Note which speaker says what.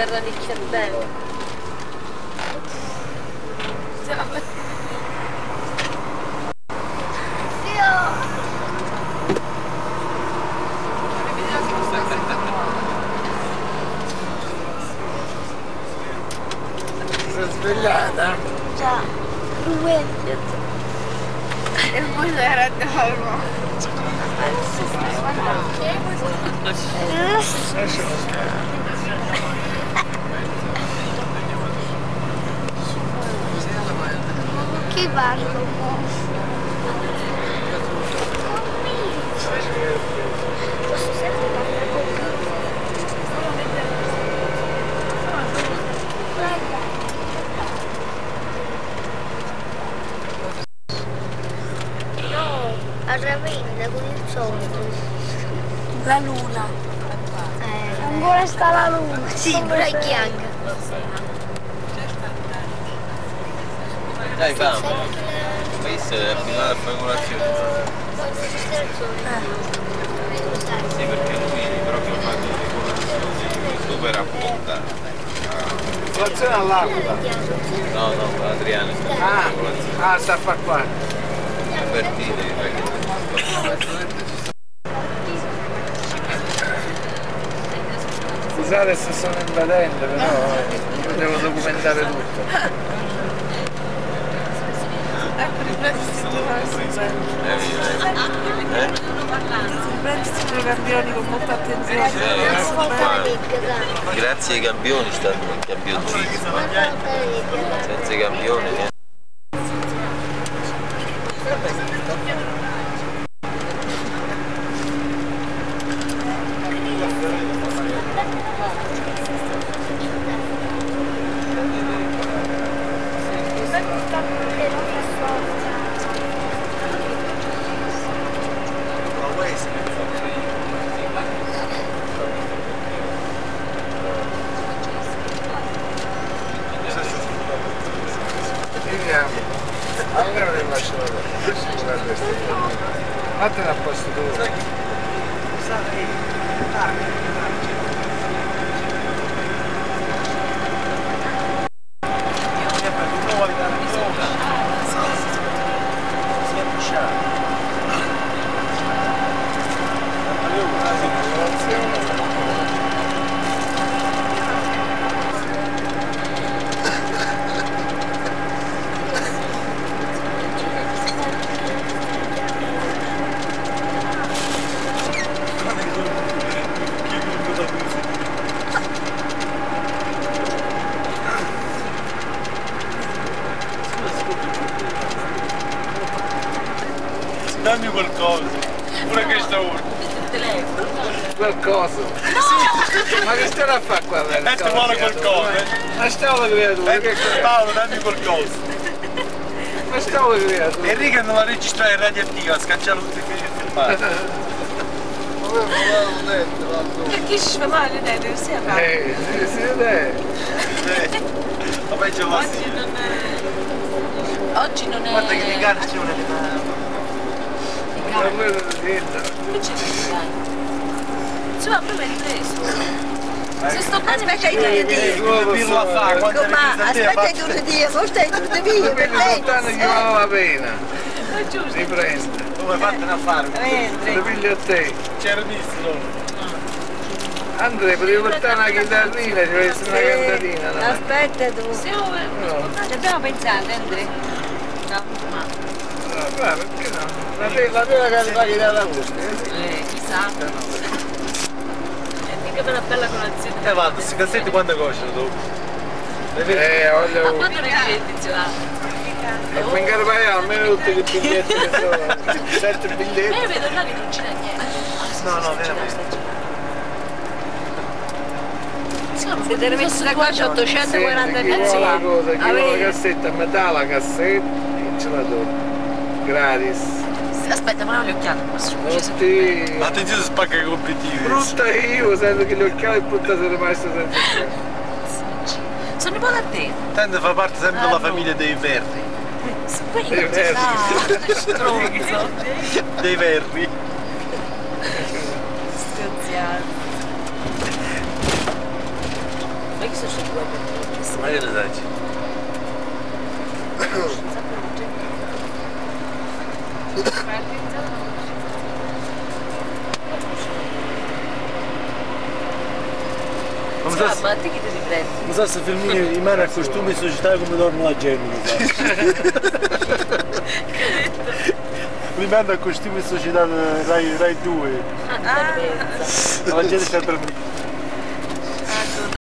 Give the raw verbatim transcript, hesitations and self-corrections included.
Speaker 1: rannicchia bene.
Speaker 2: Si è svegliata?
Speaker 3: Già, due.
Speaker 1: E poi era dormo.
Speaker 3: Chi parlo? Posso sempre parlare con me? No, a Ravenna con il sole.
Speaker 1: La luna.
Speaker 3: Eh, ancora sta la luna.
Speaker 1: Sì, Bright Young.
Speaker 4: Dai, vamo. Questo è finita la fare colazione. Sì, perché lui proprio fa delle colazioni super appuntate.
Speaker 2: Colazione all'acqua.
Speaker 4: No, no, Adriano.
Speaker 2: Ah, ah, sta a far qua.
Speaker 4: Invertite.
Speaker 2: Scusate se sono invadente, però io devo documentare tutto.
Speaker 1: Ecco, riprenditi i campioni con molta attenzione.
Speaker 4: Grazie ai campioni stanno i campioncini. Senza i campioni niente.
Speaker 2: Allora non lasciamo vattene a posto tu.
Speaker 5: Dammi qualcosa, pure questa ora.
Speaker 2: Qualcosa? Sì. Ma che stai a fare qua?
Speaker 5: E ti vuole qualcosa?
Speaker 2: Ma stavo creatura,
Speaker 5: Eh,
Speaker 2: che
Speaker 5: Paolo, dammi qualcosa.
Speaker 2: Ma stavo creatura.
Speaker 5: Enrico non la registrare in radioattiva, scacciare tutti i filmati.
Speaker 1: Perché sfamare ne deve essere?
Speaker 2: Eh, sì, sì, dai.
Speaker 5: Vabbè, ce l'ho
Speaker 1: Oggi non è... Oggi non è...
Speaker 5: Guarda che di calcio non è...
Speaker 2: Ma quello di dentro.
Speaker 1: Che c'è di dai? Insomma, prima hai ripreso. Se sto bene
Speaker 3: Aspetta, io
Speaker 1: perché...
Speaker 3: ti dico.
Speaker 5: Come pirla fa, quando è
Speaker 3: Ma
Speaker 5: ripresa a te,
Speaker 3: aspetta che io ti dico, forse tutte mie, per
Speaker 2: Quelli lontano gli vale la pena.
Speaker 1: È giusto.
Speaker 2: Riprende.
Speaker 5: come fattene a fare?
Speaker 2: Lo pigli a te.
Speaker 5: C'era visto.
Speaker 2: Andrea, potevi portare una chitarrina, ci vuole essere una cantatina, no?
Speaker 3: Aspetta tu.
Speaker 1: Stiamo...
Speaker 2: No.
Speaker 1: Ci abbiamo pensato, Andrea. No, ma...
Speaker 2: No, guarda, perché no? La te- la tela che fa chitarra acustica, eh?
Speaker 1: Eh, chissà. E mica per una bella colazione.
Speaker 5: E vado, questi cassetti quando cosciano dopo?
Speaker 2: Eh,
Speaker 1: Ma
Speaker 2: voglio...
Speaker 1: quando ne hai intenzionato?
Speaker 2: E poi in Carpaiano almeno tutti i biglietti che sono... Sette
Speaker 1: Eh,
Speaker 2: biglietti.
Speaker 1: io vedo là che non c'era niente.
Speaker 5: No, no, veramente.
Speaker 1: Se te ne messo da qua c'è ottocentoquaranta
Speaker 2: Senti, chi vuole la
Speaker 1: mezzi.
Speaker 2: cosa, chi vuole la cassetta, a metà la cassetta e ce la do. Gratis.
Speaker 1: Aspetta, ma non li occhiali questo.
Speaker 2: Tutti...
Speaker 5: Ma attenzione se spacca i obiettivi.
Speaker 2: Brutta io, sento che gli occhiali brutta sono rimasti senza occhiali.
Speaker 1: Sono nipote a te.
Speaker 5: Tanto fa parte sempre della famiglia dei verri.
Speaker 2: Dei verri.
Speaker 1: Stronzo.
Speaker 5: Dei verri.
Speaker 1: Scherziato. Ma chi sono due?
Speaker 5: Ma che ne sai?
Speaker 2: Non
Speaker 1: Ciao,
Speaker 2: so
Speaker 1: ma te chi ti riprendi?
Speaker 6: Non so se filmini rimane a costume e società come dormono a Genova. Rimane a costume e società Rai, Rai due.
Speaker 1: Ah,
Speaker 6: La gente sta dormendo.